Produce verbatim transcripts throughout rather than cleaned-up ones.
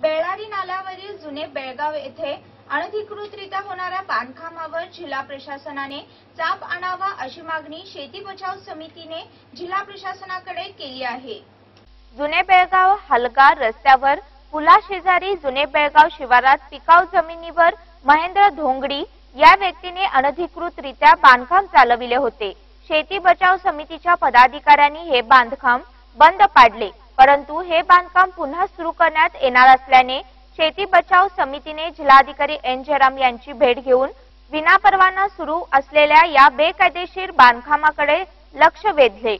बेळारी नाल्यावरील जुने बेळगाव येथे अनधिकृतरित्या होणाऱ्या बांधकामावर जिल्हा प्रशासनाने चाप आणावा अशी मागणी शेती बचाव समितीने जिल्हा प्रशासनाकडे केली आहे। जुने बेळगाव हलगा रस्त्यावर पुला शेजारी जुने बेळगाव शिवारात पिकाऊ जमिनीवर महेंद्र धोंगडी या व्यक्तीने अनधिकृतरित्या बांधकाम चालविले होते। शेती बचाव समितीच्या पदाधिकाऱ्यांनी हे बांधकाम बंद पाडले, परंतु हे बांधकाम पुन्हा सुरू करण्यात येणार असल्याने शेती बचाव समितीने जिल्हाधिकारी एन जयराम यांची भेट घेऊन विनापरवाना सुरू असलेल्या या बेकायदेशीर बांधकामाकडे लक्ष वेधले।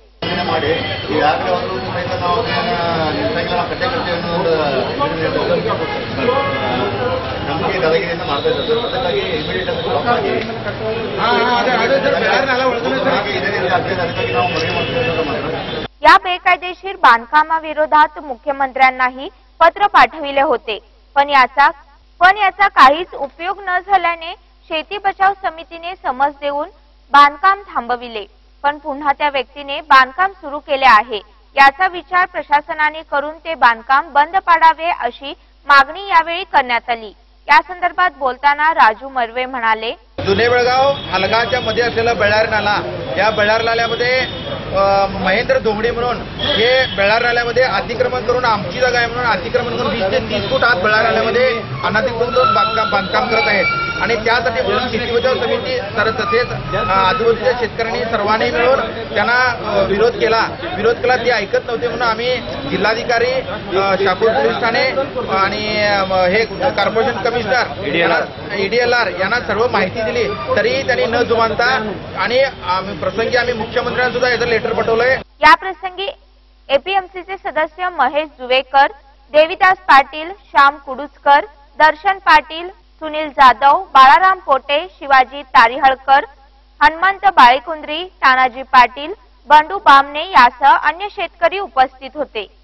या बेकायदेशीर बांधकामाविरोधात मुख्यमंत्र्यांनाही पत्र पाठविले होते, पण याचा पण याचा काहीच उपयोग न झाल्याने शेती बचाव समितीने समज देऊन बांधकाम थांबविले, पण पुन्हा त्या व्यक्तीने बांधकाम सुरू केले आहे। याचा विचार प्रशासनाने करून ते बांधकाम बंद पाडावे अशी मागणी यावेळी करण्यात आली। या संदर्भात बोलताना राजू मर्वे म्हणाले, जुने बेळगाव हलगाच्या मध्ये असलेला बेळारी नाला, या बेळारी नाल्यामध्ये महेंद्र धोंगडी म्हणून हे बेळारी नाल्यामध्ये अतिक्रमण करून आमची जागा आहे म्हणून अतिक्रमण करून वीस ते तीस फूट आत बेळारी नाल्यामध्ये अनधिकृत बांधकाम करत आहेत आणि त्यासाठी म्हणून शेती बचाव समिती तर तसेच आदिवासी शेतकऱ्यांनी सर्वांनी मिळून त्यांना विरोध केला विरोध केला ते ऐकत नव्हते म्हणून आम्ही जिल्हाधिकारी, शापूर पोलीस ठाणे आणि हे कॉर्पोरेशन कमिशनर ईडीएलआर यांना सर्व माहिती दिली, तरी त्यांनी न जुमानता आणि प्रसंगी आम्ही मुख्यमंत्र्यांना सुद्धा याचं लेटर पाठवलंय। या प्रसंगी एपीएमसीचे सदस्य महेश जुवेकर, देविदास पाटील, श्याम कुडुचकर, दर्शन पाटील, सुनील जाधव, बाळाराम पोटे, शिवाजी तारिहळकर, हनुमंत बाळेकुंद्री, तानाजी पाटील, बंडू बामणे यासह अन्य शेतकरी उपस्थित होते।